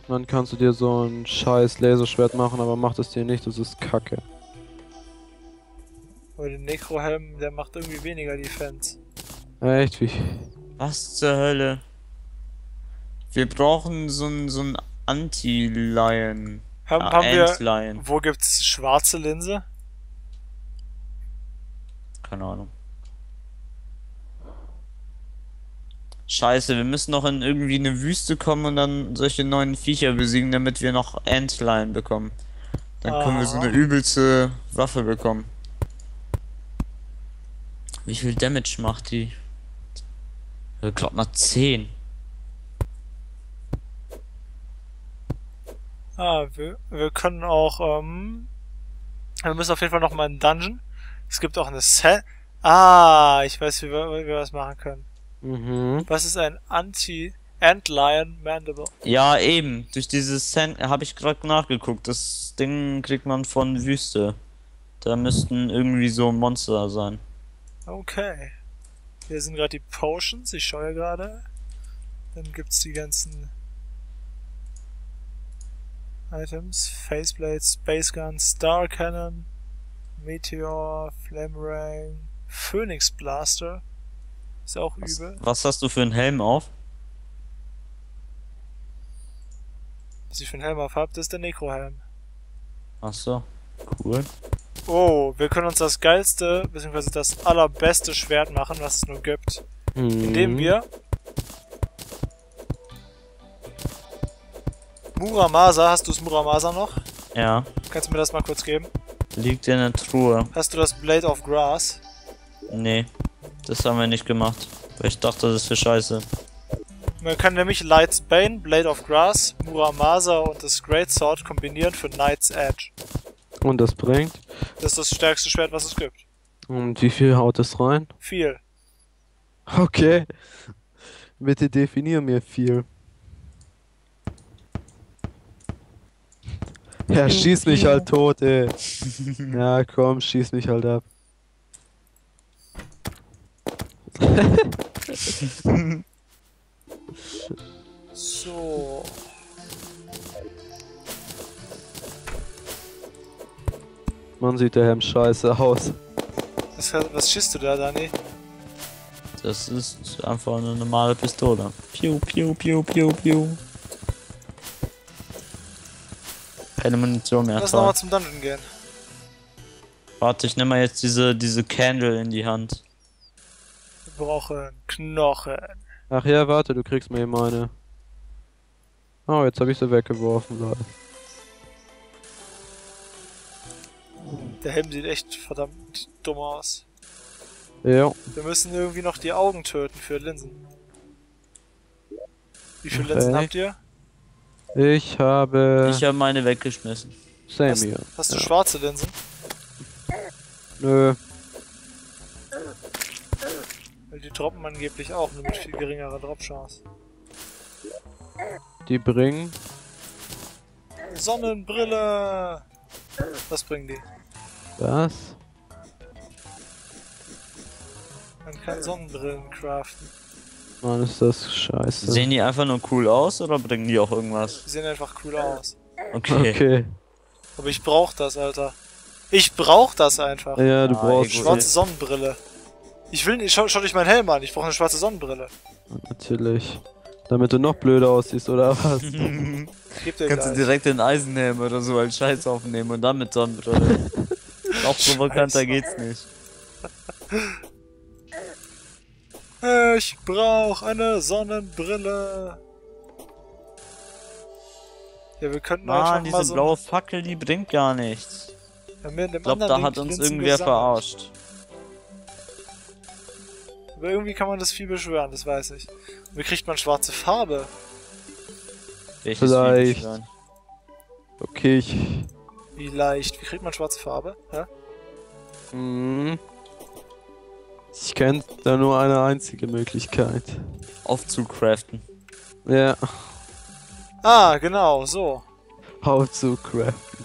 Dann kannst du dir so ein scheiß Laserschwert machen, aber mach das dir nicht, das ist Kacke. Aber den Necrohelm, der macht irgendwie weniger Defense. Echt, wie? Was zur Hölle? Wir brauchen so ein Anti-Lion. Haben wir... Ant-Lion. Wo gibt's schwarze Linse? Keine Ahnung. Scheiße, wir müssen noch in irgendwie eine Wüste kommen und dann solche neuen Viecher besiegen, damit wir noch Ant-Lion bekommen. Dann können wir so eine übelste Waffe bekommen. Wie viel Damage macht die? Ich glaube mal 10. Wir können auch, wir müssen auf jeden Fall noch mal in den Dungeon. Es gibt auch eine ich weiß, wie wir das machen können. Mhm. Was ist ein Anti-Antlion Mandible? Ja, eben. Durch dieses Sand habe ich gerade nachgeguckt. Das Ding kriegt man von Wüste. Da müssten irgendwie so Monster sein. Okay. Hier sind gerade die Potions, ich schaue ja gerade. Dann gibt's die ganzen Items. Faceplate, Space Gun, Star Cannon, Meteor, Flamerang, Phoenix Blaster. Ist auch übel. Was hast du für einen Helm auf? Was ich für einen Helm auf hab, das ist der Necrohelm. Ach so, cool. Oh, wir können uns das geilste, beziehungsweise das allerbeste Schwert machen, was es nur gibt. Indem wir Muramasa, hast du das Muramasa noch? Ja, Kannst du mir das mal kurz geben? liegt in der Truhe. Hast du das Blade of Grass? Nee, das haben wir nicht gemacht. Weil ich dachte, das ist für Scheiße. Man kann nämlich Light's Bane, Blade of Grass, Muramasa und das Greatsword kombinieren für Knight's Edge. Und das bringt? Das ist das stärkste Schwert, was es gibt. Und wie viel haut es rein? Viel. Okay. Bitte definier mir viel. Ja, schieß mich halt tot, ey. Ja, komm, schieß mich halt ab. So. Man sieht der Helm scheiße aus. Was schießt du da, Dani? Das ist einfach eine normale Pistole. Piu, piu, piu, piu, piu. Keine Munition mehr. Lass Toll. nochmal zum Dungeon gehen. Warte, ich nehme mal jetzt diese Candle in die Hand. Wir brauchen Knochen. Ach ja, warte, du kriegst mir eben eine. Oh, jetzt habe ich sie weggeworfen, Leute. Der Helm sieht echt verdammt dumm aus. Ja. Wir müssen irgendwie noch die Augen töten für Linsen. Wie viele Linsen habt ihr? Ich habe... Ich habe meine weggeschmissen. Same hier. Hast du schwarze Linsen? Nö. Weil die droppen angeblich auch, nur mit viel geringerer Drop-Chance. Die bringen... Sonnenbrille! Was bringen die? Was? Man kann Sonnenbrillen craften. Mann, ist das scheiße. Sehen die einfach nur cool aus oder bringen die auch irgendwas? Die sehen einfach cool aus. Okay. Okay. Aber ich brauch das, Alter. Ich brauch das einfach. Ja, du brauchst... gut. Schwarze Sonnenbrille. Ich will nicht, schau dich meinen Helm an, ich brauche eine schwarze Sonnenbrille. Natürlich. Damit du noch blöder aussiehst, oder was? Ich geb dir Kannst du gleich. direkt den Eisenhelm oder so als Scheiß aufnehmen und dann mit Sonnenbrille. Noch provokanter geht's nicht. Ich brauch eine Sonnenbrille. Ja, wir könnten Mann, einfach diese mal so... blaue Fackel, die bringt gar nichts. Ja, mir in dem Ich glaube, anderen da hat Link uns Linsen irgendwer gesammelt. verarscht. Aber irgendwie kann man das viel beschwören, das weiß ich. Und wie kriegt man schwarze Farbe? Welches Vielleicht. Video dann? Okay, ich... Wie leicht. Wie kriegt man schwarze Farbe? Hä? Ich kenne da nur eine einzige Möglichkeit. Aufzucraften. Ja, Ah, genau, so. how to craften.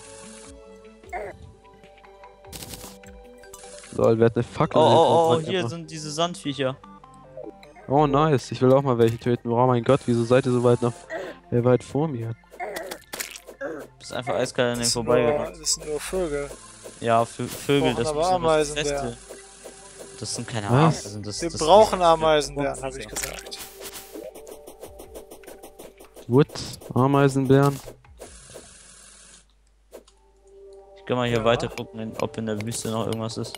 Lol, wer hat eine Fackel? Oh, hier sind diese Sandviecher. Oh, nice. Ich will auch mal welche töten. Oh mein Gott, wieso seid ihr so weit nach... weit vor mir? Bist einfach eiskalt an dem Das vorbeigerannt. sind nur Vögel. Ja, für Vögel, brauchen das aber müssen aber Ameisenbären. feste. Das sind keine Was? Ameisen, das Wir das brauchen ist- Ameisenbären, habe ich gesagt. What? Ameisenbären? Ich kann mal hier Ja. weiter gucken, ob in der Wüste noch irgendwas ist.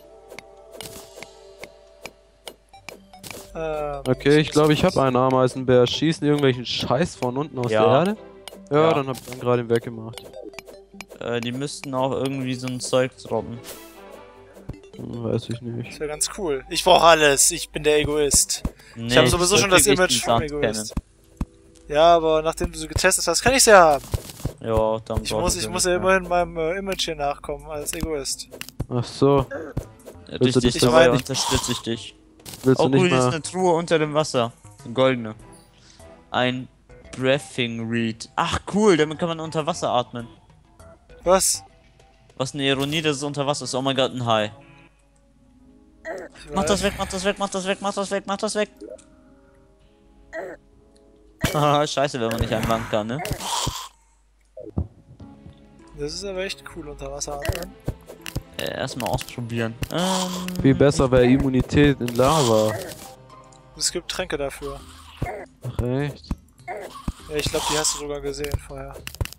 Okay, ich glaube, ich habe einen Ameisenbär. Schießen die irgendwelchen Scheiß von unten aus Ja. der Erde? Ja, Ja. dann hab ich ihn gerade weggemacht. Die müssten auch irgendwie so ein Zeug droppen. Weiß ich nicht. Das wäre ganz cool. Ich brauche alles. Ich bin der Egoist. Nee, Ich habe sowieso schon das wirklich Image einen vom Sand Egoist. Ja, aber nachdem du so getestet hast, kann ich's ja haben. kennen. Ja, dann Ich muss ja immerhin meinem Image hier nachkommen als Egoist. Ach so. Willst du Richtig, dich dabei dabei- unterstütze ich dich. Willst Oh du nicht cool, hier ist mal... eine Truhe unter dem Wasser. Eine goldene. Ein Breathing Reed. Ach cool, damit kann man unter Wasser atmen. Was? Was eine Ironie, dass es unter Wasser ist. Oh mein Gott, ein Hai. Ich Mach weiß. das weg, mach das weg, mach das weg, mach das weg, mach das weg. Haha, scheiße, wenn man nicht einfangen kann, ne? Das ist aber echt cool unter Wasser atmen. Erstmal ausprobieren. Viel besser wäre Immunität in Lava. Es gibt Tränke dafür. Ach echt? Ja, ich glaube, die hast du sogar gesehen vorher.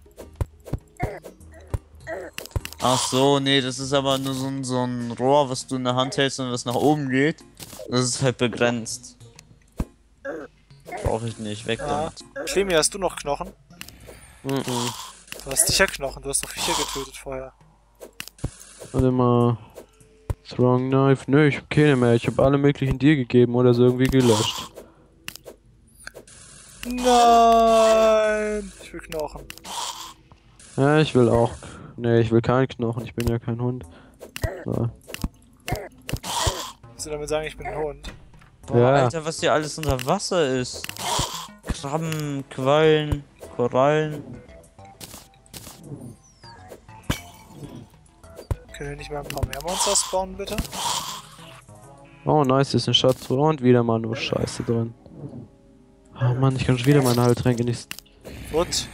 Ach so, nee, das ist aber nur so ein Rohr, was du in der Hand hältst und was nach oben geht. Das ist halt begrenzt. Brauche ich nicht, weg Ja. damit. Clemi, hast du noch Knochen? Mhm. Du hast sicher Knochen, du hast doch Viecher getötet vorher. Warte mal. Strong Knife. Nö, ich hab keine mehr. Ich habe alle möglichen dir gegeben oder so irgendwie gelöscht. Nein! Ich will Knochen. Ja, ich will auch. Nee, ich will keinen Knochen. Ich bin ja kein Hund. So. Willst du damit sagen, ich bin ein Hund? Boah, Ja. Alter, was hier alles unter Wasser ist. Krabben, Quallen, Korallen. Können wir nicht mal ein paar mehr Monster spawnen, bitte? Oh, nice, hier ist eine Schatztruhe und wieder mal nur Scheiße drin. Oh Mann, ich kann schon wieder meine Heiltränke nicht. Gut.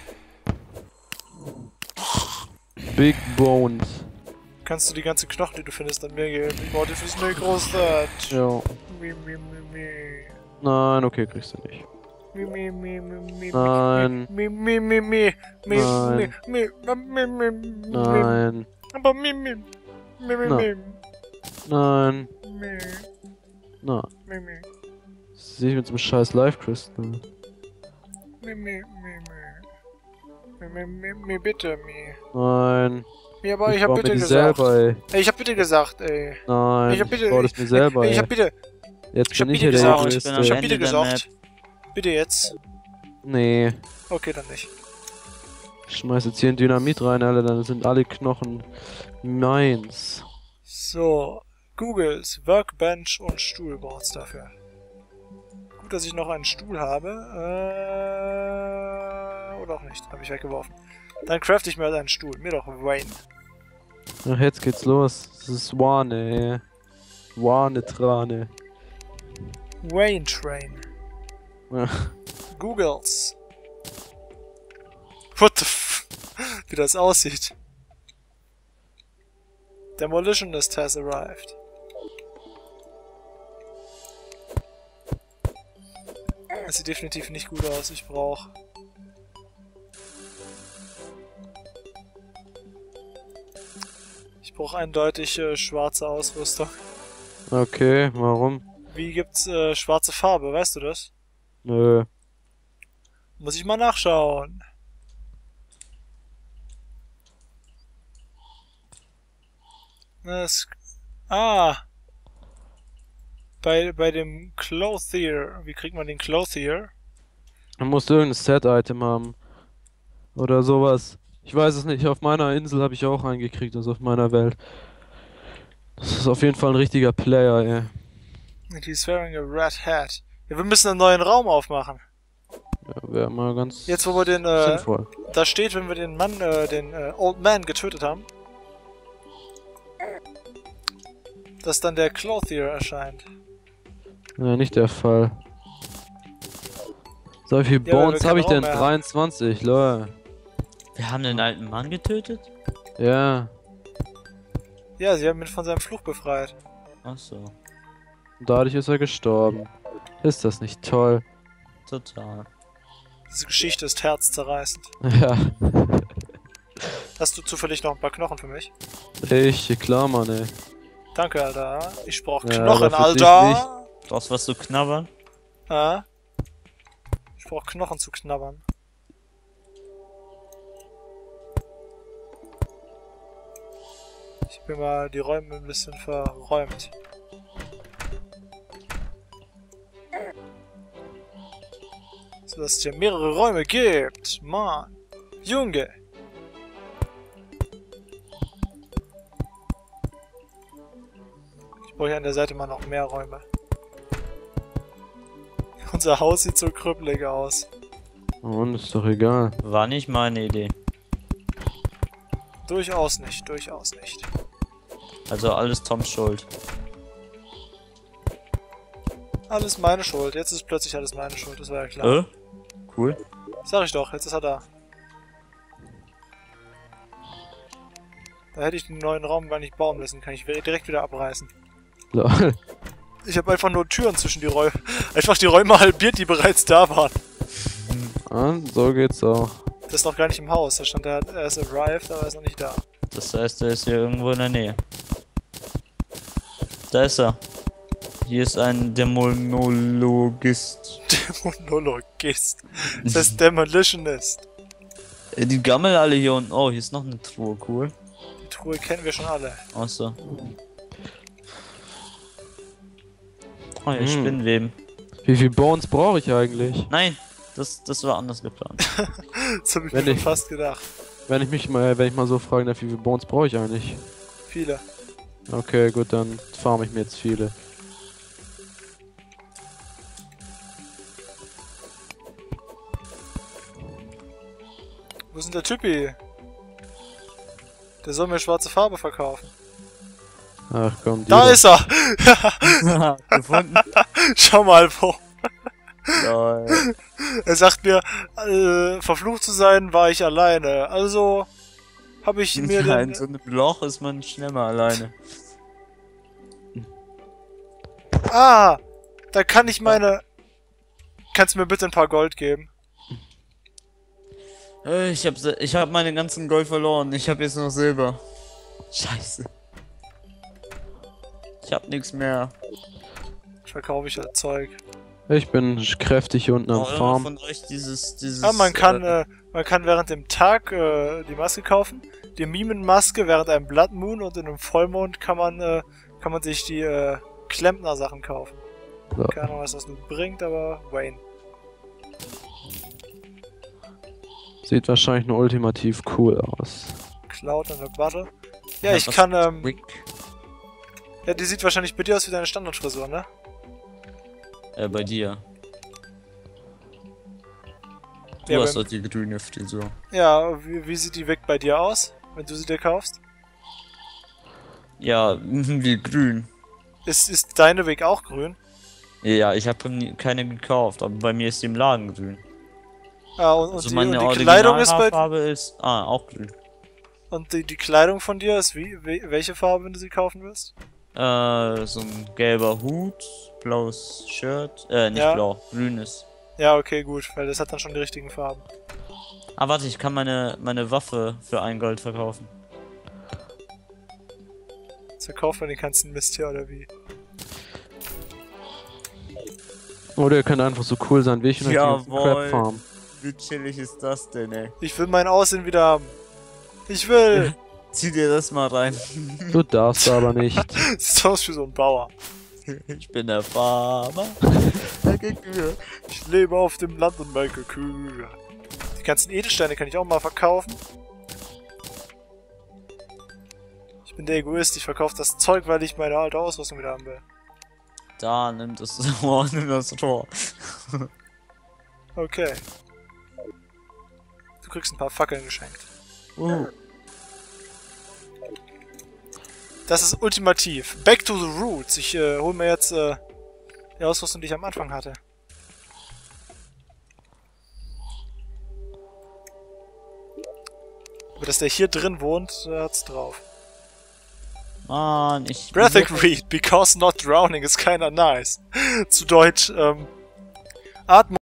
Big Bones. Kannst du die ganzen Knochen, die du findest, an mir geben? Ich brauche die fürs Necrostat. Ja. Mi, mi, mi, mi. Nein, okay, kriegst du nicht. Mi, mi, mi, mi, mi, Nein. Mi, mi, mi, mi. Mi, Nein. mi, mi, mi, mi, Nein. Aber mi, mi. Mi, mi, Na. mi. Nein. Mi, Na. mi, mi. Was sehe ich mit so einem scheiß Life Crystal? Mi, mi, mi, mi. Mi, mi, mi, mi, bitte, mi. Nein. Ja, aber ich hab baue mir bitte die gesagt. selber, ey. Ey, ich hab bitte gesagt, ey. Nein. Ich hab bitte. baue das mir selber, ich ey. hab bitte. Jetzt ich hab bin ich bitte ja der gesagt. Ich bin am Egoist, Ich ey. hab bitte Ende der gesagt. Bitte jetzt. Nee. Okay, dann nicht. Ich schmeiß jetzt hier ein Dynamit rein, Alter, dann sind alle Knochen meins. So. Googles Workbench und Stuhl braucht's dafür. Gut, dass ich noch einen Stuhl habe. Oder auch nicht. Hab ich weggeworfen. Dann craft ich mir halt einen Stuhl. Mir doch Wayne. Ach, jetzt geht's los. Das ist Swane, ey. Swane-Trane. Wayne Train. Ja. Googles. What the f... Wie das aussieht. Demolitionist has arrived. Das sieht definitiv nicht gut aus. Ich brauche... Ich brauche eindeutig schwarze Ausrüstung. Okay, warum? Wie gibt's schwarze Farbe? Weißt du das? Nö. Muss ich mal nachschauen. Das... Ah! Bei dem Clothier. Wie kriegt man den Clothier? Man muss irgendein Set-Item haben. Oder sowas. Ich weiß es nicht. Auf meiner Insel habe ich auch einen gekriegt, also auf meiner Welt. Das ist auf jeden Fall ein richtiger Player, ey. And he's wearing a red hat. Ja, wir müssen einen neuen Raum aufmachen. Ja, wäre mal ganz Jetzt, wo wir den, sinnvoll. da steht, wenn wir den Mann, den Old Man getötet haben, dass dann der Clothier erscheint. Ja, nicht der Fall. So wie viel Ja, aber wir Bones können habe ich auch denn? mehr. 23, lol. Wir haben den alten Mann getötet? Ja. Ja, sie haben ihn von seinem Fluch befreit. Ach so, Und dadurch ist er gestorben. Ist das nicht toll? total. Diese Geschichte ist herzzerreißend. Ja. Hast du zufällig noch ein paar Knochen für mich? Richtig, klar, Mann, ey. Danke, Alter. Ich brauch Ja, Knochen, aber für dich Alter. Brauchst was zu knabbern? Ich brauch Knochen zu knabbern. Ich bin mal die Räume ein bisschen verräumt. So dass es hier mehrere Räume gibt. Mann. Junge. Ich brauche hier an der Seite mal noch mehr Räume. Unser Haus sieht so krüppelig aus. Und ist doch egal. War nicht meine Idee. Durchaus nicht, durchaus nicht. Also alles Toms Schuld. Alles meine Schuld. Jetzt ist plötzlich alles meine Schuld, das war ja klar. Cool. Sag ich doch, jetzt ist er da. Da hätte ich den neuen Raum gar nicht bauen müssen, kann ich direkt wieder abreißen. Lol. Ich habe einfach nur Türen zwischen die Räume. Einfach die Räume halbiert, die bereits da waren. Ah, so geht's auch. Das ist noch gar nicht im Haus. Da stand, er ist arrived, aber er ist noch nicht da. Das heißt, er ist hier irgendwo in der Nähe. Da ist er. Hier ist ein Dämonologist. Dämonologist. Das heißt Demolitionist. Die gammeln alle hier unten. Oh, hier ist noch eine Truhe, cool. Die Truhe kennen wir schon alle. Achso. Oh, hier Spinnweben. Wie viel Bones brauche ich eigentlich? Nein, das war anders geplant. Das habe ich Wenn mir ich- schon fast gedacht. Wenn ich mal so fragen darf, wie viel Bones brauche ich eigentlich? Viele. Okay, gut, dann farm ich mir jetzt viele. Wo ist denn der Typi? Der soll mir schwarze Farbe verkaufen. Ach komm, die Da doch. ist er! Gefunden. Schau mal wo. Lol. Er sagt mir, verflucht zu sein, war ich alleine. Also habe ich mir Nein, den... so einem Loch ist man schneller alleine. Ah! Da kann ich meine... Kannst du mir bitte ein paar Gold geben? Ich hab meine ganzen Gold verloren. Ich hab jetzt noch Silber. Scheiße. Ich hab nichts mehr. Verkaufe ich das Zeug. Ich bin kräftig hier unten am Irgendwer Farm. von euch dieses Ah, man kann während dem Tag die Maske kaufen. Die Mimenmaske während einem Blood Moon und in einem Vollmond kann man sich die Klempner-Sachen kaufen. So. Keine Ahnung, was das nun bringt, aber Wayne. Sieht wahrscheinlich nur ultimativ cool aus. Cloud und eine Battle. Ja, Ja, ich was- kann, Quick. ja, die sieht wahrscheinlich bei dir aus wie deine Standardfrisur, ne? Bei dir. Du Ja, hast beim- doch die grüne Frisur. Ja, wie sieht die weg bei dir aus, wenn du sie dir kaufst? Ja, wie grün. Ist deine Weg auch grün? Ja, ich habe keine gekauft, aber bei mir ist die im Laden grün. Ah, und Also die, meine und die Kleidung ist bei Originalhaarfarbe ist auch grün. und die Kleidung von dir ist welche Farbe, wenn du sie kaufen willst? So ein gelber Hut, blaues Shirt, nicht Ja. blau, grünes. Ja, okay, gut, weil das hat dann schon die richtigen Farben. Ah, warte, ich kann meine Waffe für 1 Gold verkaufen. Jetzt verkauft man den ganzen Mist hier, oder wie? Oder ihr könnt einfach so cool sein wie ich und euch die ganzen Jawohl. Crap farmen. Wie chillig ist das denn, ey? Ich will mein Aussehen wieder haben. Ich will! Zieh dir das mal rein. Du darfst aber nicht. Sieht aus wie so ein Bauer. Ich bin der Farmer. Ich lebe auf dem Land und melke Kühe. Die ganzen Edelsteine kann ich auch mal verkaufen. Ich bin der Egoist, ich verkaufe das Zeug, weil ich meine alte Ausrüstung wieder haben will. Da, nimm das Rohr, nimm das Rohr. Okay. Du kriegst ein paar Fackeln geschenkt. Das ist ultimativ. Back to the roots. Ich hol mir jetzt die Ausrüstung, die ich am Anfang hatte. Aber dass der hier drin wohnt, hat's drauf. Mann, ich... Breathing Reed, because not drowning is kinda nice. Zu Deutsch, Atmung